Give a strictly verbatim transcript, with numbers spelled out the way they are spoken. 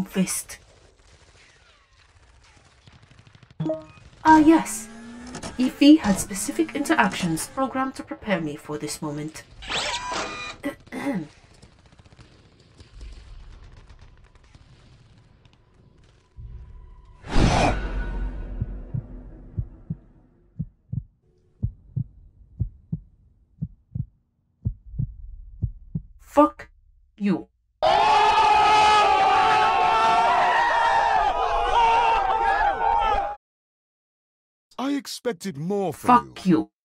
fist. Ah, yes. Ify had specific interactions programmed to prepare me for this moment. Fuck you. I expected more from you. Fuck you.